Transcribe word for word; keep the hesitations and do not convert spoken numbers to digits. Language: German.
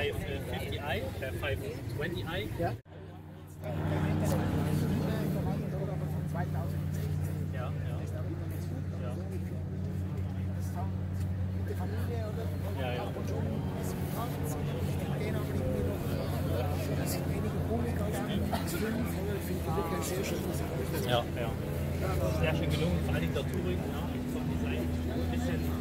fünfzig i, äh, fünfhundertzwanzig i. Ja. Ja, ja. Ja. Ja, ja. Ja, ja. Sehr schön gelungen, vor allem der Touring, ja, vom Design. Ein bisschen